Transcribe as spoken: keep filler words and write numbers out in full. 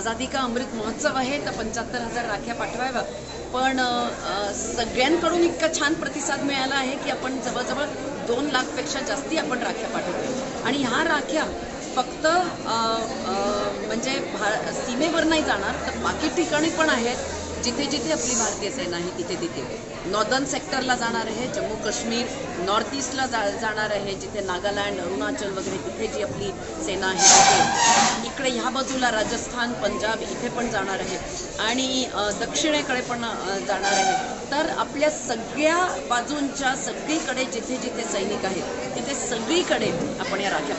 आझादी का अमृत महोत्सव आहे तर पंच्याहत्तर हजार राख्या पाठवाव्या, पण सगळ्यांकडून इतका छान प्रतिसाद मिळाला आहे की आपण जवळजवळ दोन लाखपेक्षा जास्ती आपण राख्या पाठवतो. आणि ह्या राख्या फक्त म्हणजे भा सीमेवर नाही जाणार, तर बाकी ठिकाणी पण आहेत जिथे जिथे आपली भारतीय सेना आहे तिथे तिथे. नॉर्दर्न सेक्टरला जाणार आहे, जम्मू काश्मीर, नॉर्थ ईस्टला जा जाणार आहे जिथे नागालँड, अरुणाचल वगैरे तिथे जी आपली सेना आहे तिथे. इकडे ह्या बाजूला राजस्थान, पंजाब इथे पण जाणार आहे आणि दक्षिणेकडे पण जाणार आहे. तर आपल्या सगळ्या बाजूंच्या सगळीकडे जिथे जिथे सैनिक आहेत तिथे सगळीकडे आपण या राख्या